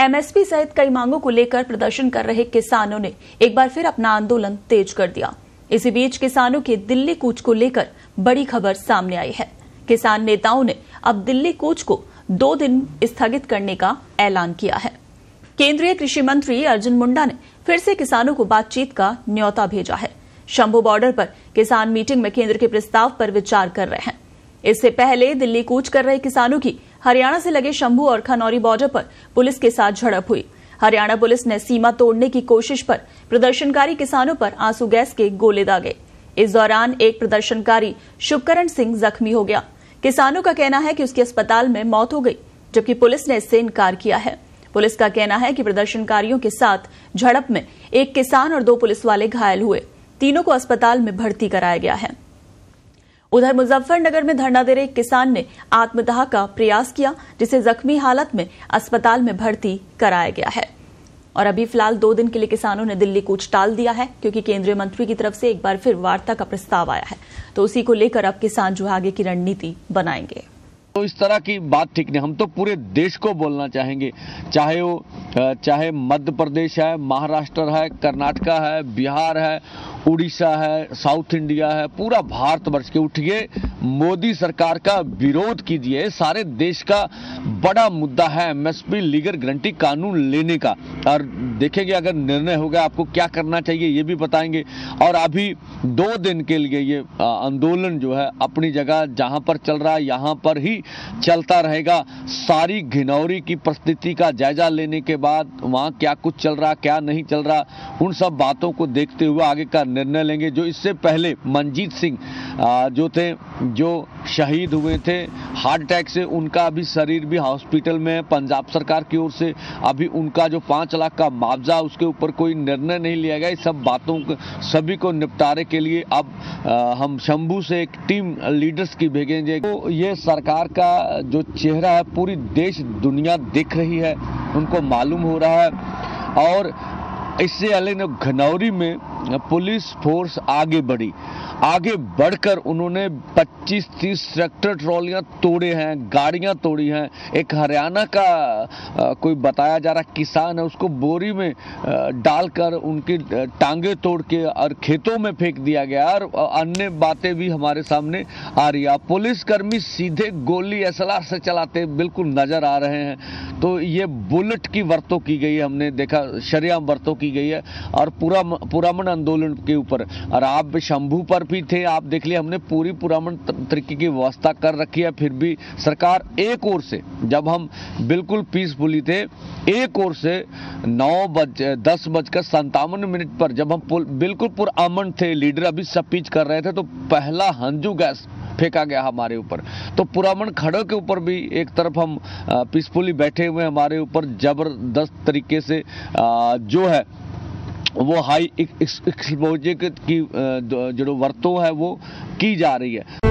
MSP सहित कई मांगों को लेकर प्रदर्शन कर रहे किसानों ने एक बार फिर अपना आंदोलन तेज कर दिया। इसी बीच किसानों के दिल्ली कूच को लेकर बड़ी खबर सामने आई है। किसान नेताओं ने अब दिल्ली कूच को 2 दिन स्थगित करने का ऐलान किया है। केंद्रीय कृषि मंत्री अर्जुन मुंडा ने फिर से किसानों को बातचीत का न्योता भेजा है। शंभू बॉर्डर पर किसान मीटिंग में केंद्र के प्रस्ताव पर विचार कर रहे हैं। इससे पहले दिल्ली कूच कर रहे किसानों की हरियाणा से लगे शंभू और खनौरी बॉर्डर पर पुलिस के साथ झड़प हुई। हरियाणा पुलिस ने सीमा तोड़ने की कोशिश पर प्रदर्शनकारी किसानों पर आंसू गैस के गोले दागे। इस दौरान एक प्रदर्शनकारी शुभकरण सिंह जख्मी हो गया। किसानों का कहना है कि उसकी अस्पताल में मौत हो गई, जबकि पुलिस ने इससे इनकार किया है। पुलिस का कहना है कि प्रदर्शनकारियों के साथ झड़प में एक किसान और 2 पुलिस वाले घायल हुए। तीनों को अस्पताल में भर्ती कराया गया है। उधर मुजफ्फरनगर में धरना दे रहे एक किसान ने आत्मदाह का प्रयास किया, जिसे जख्मी हालत में अस्पताल में भर्ती कराया गया है। और अभी फिलहाल 2 दिन के लिए किसानों ने दिल्ली कूच टाल दिया है, क्योंकि केंद्रीय मंत्री की तरफ से एक बार फिर वार्ता का प्रस्ताव आया है। तो उसी को लेकर अब किसान जो आगे की रणनीति बनाएंगे। तो इस तरह की बात ठीक नहीं। हम तो पूरे देश को बोलना चाहेंगे, चाहे मध्य प्रदेश है, महाराष्ट्र है, कर्नाटका है, बिहार है, उड़ीसा है, साउथ इंडिया है, पूरा भारतवर्ष के उठिए, मोदी सरकार का विरोध कीजिए। सारे देश का बड़ा मुद्दा है एमएसपी लीगल गारंटी कानून लेने का। और देखेंगे अगर निर्णय होगा आपको क्या करना चाहिए ये भी बताएंगे। और अभी 2 दिन के लिए ये आंदोलन जो है अपनी जगह जहां पर चल रहा है यहाँ पर ही चलता रहेगा। सारी घिनौरी की परिस्थिति का जायजा लेने के बाद वहां क्या कुछ चल रहा क्या नहीं चल रहा, उन सब बातों को देखते हुए आगे का निर्णय लेंगे। जो इससे पहले मनजीत सिंह जो शहीद हुए थे हार्ट अटैक से, उनका अभी शरीर भी हॉस्पिटल में है पंजाब सरकार की ओर से। अभी उनका जो 5 लाख का मुआवजा, उसके ऊपर कोई निर्णय नहीं लिया गया। इस सब बातों को सभी को निपटारे के लिए अब हम शंभू से एक टीम लीडर्स की भेजेंगे। तो ये सरकार का जो चेहरा है पूरी देश दुनिया देख रही है, उनको मालूम हो रहा है। और इससे अलग घनौरी में पुलिस फोर्स आगे बढ़कर उन्होंने 25-30 ट्रैक्टर ट्रॉलियां तोड़े हैं, गाड़ियां तोड़ी हैं। एक हरियाणा का कोई बताया जा रहा किसान है, उसको बोरी में डालकर उनकी टांगे तोड़ के और खेतों में फेंक दिया गया। और अन्य बातें भी हमारे सामने आ रही है। पुलिसकर्मी सीधे गोली एसएलआर से चलाते बिल्कुल नजर आ रहे हैं। तो ये बुलेट की वर्तों की गई है, हमने देखा शरेआम वर्तों की गई है। और पुरामन आंदोलन के ऊपर, और आप शंभू पर भी थे, आप देख लिया हमने पूरी पुरामन तरीके की व्यवस्था कर रखी है। फिर भी सरकार एक ओर से, जब हम बिल्कुल पीसफुली थे, एक ओर से 10:57 पर जब हम बिल्कुल पुरअमन थे, लीडर अभी स्पीच कर रहे थे, तो पहला हंजू गैस फेंका गया हमारे ऊपर। तो पुरामन खड़ों के ऊपर भी एक तरफ हम पीसफुली बैठे हुए, हमारे ऊपर जबरदस्त तरीके से जो है वो हाई एक्सपोजर की जो वर्तों है वो की जा रही है।